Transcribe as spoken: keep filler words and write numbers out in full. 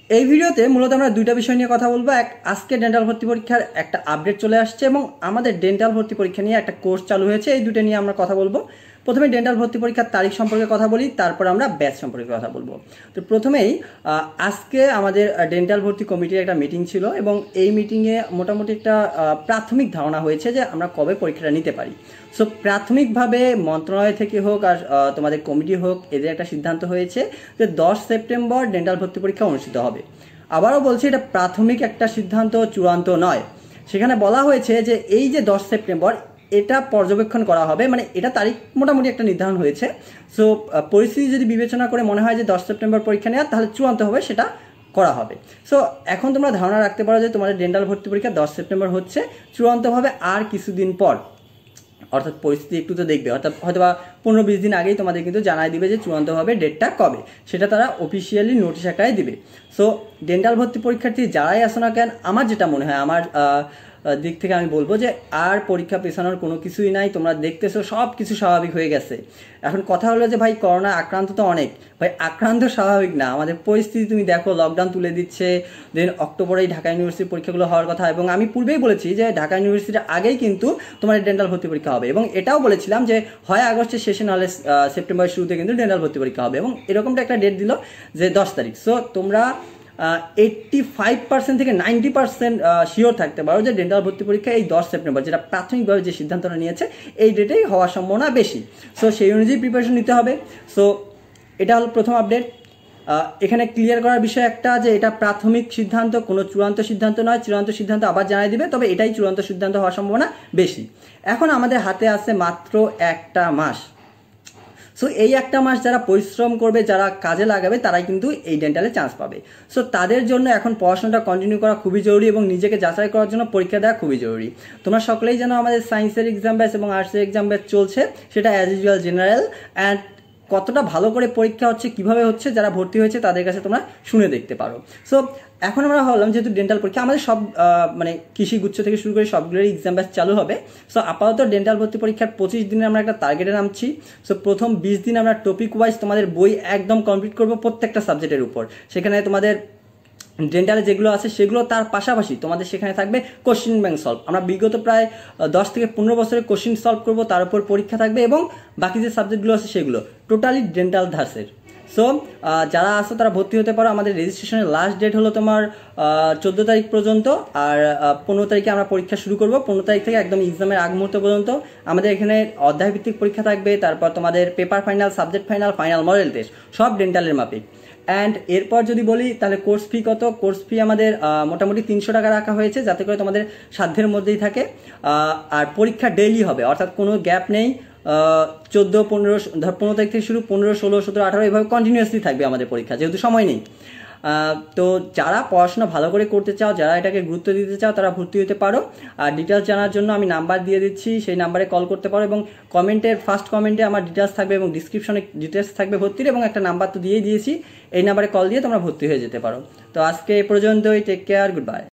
এই ভিডিওতে মূলত আমরা দুইটা বিষয় নিয়ে কথা বলবো। এক, আজকে ডেন্টাল ভর্তি পরীক্ষার একটা আপডেট চলে আসছে এবং আমাদের ডেন্টাল ভর্তি পরীক্ষা নিয়ে একটা কোর্স চালু হয়েছে। এই দুটো নিয়ে আমরা কথা বলবো। প্রথমে ডেন্টাল ভর্তি পরীক্ষার তারিখ সম্পর্কে কথা বলি, তারপর আমরা ব্যাচ সম্পর্কে কথা বলবো। তো প্রথমেই আজকে আমাদের ডেন্টাল ভর্তি কমিটির একটা মিটিং ছিল এবং এই মিটিংয়ে মোটামুটি একটা প্রাথমিক ধারণা হয়েছে যে আমরা কবে পরীক্ষাটা নিতে পারি। সো প্রাথমিকভাবে মন্ত্রণালয় থেকে হোক আর তোমাদের কমিটি হোক, এদের একটা সিদ্ধান্ত হয়েছে যে দশ সেপ্টেম্বর ডেন্টাল ভর্তি পরীক্ষা অনুষ্ঠিত হবে। আবারও বলছি, এটা প্রাথমিক একটা সিদ্ধান্ত, চূড়ান্ত নয়। সেখানে বলা হয়েছে যে এই যে দশ সেপ্টেম্বর এটা পর্যবেক্ষণ করা হবে, মানে এটা তারিখ মোটামুটি একটা নির্ধারণ হয়েছে। সো পরিস্থিতি যদি বিবেচনা করে মনে হয় যে দশ সেপ্টেম্বর পরীক্ষা নেওয়া, তাহলে চূড়ান্ত হবে সেটা করা হবে। সো এখন তোমরা ধারণা রাখতে পারো যে তোমাদের ডেন্টাল ভর্তি পরীক্ষা দশ সেপ্টেম্বর হচ্ছে, চূড়ান্তভাবে আর কিছুদিন পর, অর্থাৎ পরিস্থিতি একটু তো দেখবে, অর্থাৎ হয়তো বা পনেরো বিশ দিন আগেই তোমাদের কিন্তু জানাই দিবে যে চূড়ান্তভাবে ডেটটা কবে, সেটা তারা অফিসিয়ালি নোটিশ আকারে দিবে। সো ডেন্টাল ভর্তি পরীক্ষার্থী যারাই আসো না কেন, আমার যেটা মনে হয়, আমার দিক থেকে আমি বলবো যে আর পরীক্ষা পেছানোর কোনো কিছুই নাই। তোমরা দেখতেছো সব কিছু স্বাভাবিক হয়ে গেছে। এখন কথা হলো যে ভাই করোনা আক্রান্ত তো অনেক, ভাই আক্রান্ত স্বাভাবিক না, আমাদের পরিস্থিতি তুমি দেখো, লকডাউন তুলে দিচ্ছে, দেন অক্টোবরেই ঢাকা ইউনিভার্সিটির পরীক্ষাগুলো হওয়ার কথা। এবং আমি পূর্বেই বলেছি যে ঢাকা ইউনিভার্সিটির আগেই কিন্তু তোমার ডেন্টাল ভর্তি পরীক্ষা হবে, এবং এটাও বলেছিলাম যে হয় আগস্টের শেষে নাহলে সেপ্টেম্বরের শুরুতে কিন্তু ডেন্টাল ভর্তি পরীক্ষা হবে, এবং এরকমটা একটা ডেট দিল যে দশ তারিখ। সো তোমরা এইট্টি ফাইভ পার্সেন্ট থেকে নাইনটি পার্সেন্ট শিওর থাকতে পারো যে ডেন্টাল ভর্তি পরীক্ষা এই দশ সেপ্টেম্বর, যেটা প্রাথমিকভাবে যে সিদ্ধান্তটা নিয়েছে, এই ডেটেই হওয়ার সম্ভাবনা বেশি। সো সেই অনুযায়ী প্রিপারেশন নিতে হবে। সো এটা হলো প্রথম আপডেট। এখানে ক্লিয়ার করার বিষয় একটা, যে এটা প্রাথমিক সিদ্ধান্ত, কোনো চূড়ান্ত সিদ্ধান্ত নয়। চূড়ান্ত সিদ্ধান্ত আবার জানাই দিবে, তবে এটাই চূড়ান্ত সিদ্ধান্ত হওয়ার সম্ভাবনা বেশি। এখন আমাদের হাতে আছে মাত্র একটা মাস। সো এই একটা মাস যারা পরিশ্রম করবে, যারা কাজে লাগাবে, তারাই কিন্তু এই ডেন্টালে চান্স পাবে। সো তাদের জন্য এখন পড়াশোনাটা কন্টিনিউ করা খুবই জরুরি এবং নিজেকে যাচাই করার জন্য পরীক্ষা দেওয়া খুবই জরুরি। তোমরা সকলেই জানো আমাদের সায়েন্সের এক্সাম ব্যাচ এবং আর্টসের এক্সাম ব্যাচ চলছে, সেটা অ্যাজ ইউজুয়াল জেনারেল। অ্যান্ড কতটা ভালো করে পরীক্ষা হচ্ছে, কিভাবে হচ্ছে, যারা ভর্তি হয়েছে তাদের কাছে তোমরা শুনে দেখতে পারো। সো এখন আমরা ভাবলাম যেহেতু ডেন্টাল পরীক্ষা আমাদের সব মানে কৃষি গুচ্ছ থেকে শুরু করে সবগুলোরই এক্সাম ব্যাচ চালু হবে। সো আপাতত ডেন্টাল ভর্তি পরীক্ষার পঁচিশ দিনে আমরা একটা টার্গেটে নামছি। সো প্রথম বিশ দিন আমরা টপিক ওয়াইজ তোমাদের বই একদম কমপ্লিট করবো প্রত্যেকটা সাবজেক্টের উপর। সেখানে তোমাদের ডেন্টালে যেগুলো আছে সেগুলো, তার পাশাপাশি তোমাদের সেখানে থাকবে কোশ্চেন ব্যাংক সলভ। আমরা বিগত প্রায় দশ থেকে পনেরো বছরের কোশ্চেন সলভ করবো, তার উপর পরীক্ষা থাকবে, এবং বাকি যে সাবজেক্টগুলো আছে সেগুলো টোটালি ডেন্টাল ধাসের। সো যারা আসো তারা ভর্তি হতে পারো। আমাদের রেজিস্ট্রেশনের লাস্ট ডেট হলো তোমার চোদ্দো তারিখ পর্যন্ত, আর পনেরো তারিখে আমরা পরীক্ষা শুরু করবো। পনেরো তারিখ থেকে একদম এক্সামের আগ মুহূর্ত পর্যন্ত আমাদের এখানে অধ্যায়ভিত্তিক পরীক্ষা থাকবে, তারপর তোমাদের paper final, subject final, final model test, সব ডেন্টালের মাপে। অ্যান্ড এরপর যদি বলি তাহলে কোর্স ফি কত, কোর্স ফি আমাদের মোটামুটি তিনশো টাকা রাখা হয়েছে, যাতে করে তোমাদের সাধ্যের মধ্যেই থাকে। আর পরীক্ষা ডেইলি হবে, অর্থাৎ কোনো গ্যাপ নেই। চোদ্দো পনেরো ধর পনেরো তারিখ থেকে শুরু, পনেরো ষোলো সতেরো আঠারো এভাবে কন্টিনিউয়াসলি থাকবে আমাদের পরীক্ষা, যেহেতু সময় নেই। তো যারা পড়াশোনা ভালো করে করতে চাও, যারা এটাকে গুরুত্ব দিতে চাও, তারা ভর্তি হতে পারো। আর ডিটেলস জানার জন্য আমি নাম্বার দিয়ে দিচ্ছি, সেই নাম্বারে কল করতে পারো, এবং কমেন্টের ফার্স্ট কমেন্টে আমার ডিটেলস থাকবে এবং ডিসক্রিপশনে ডিটেলস থাকবে ভর্তির, এবং একটা নাম্বার তো দিয়েই দিয়েছি। এই নাম্বারে কল দিয়ে তোমরা ভর্তি হয়ে যেতে পারো। তো আজকে এ পর্যন্তই। Take care, good by.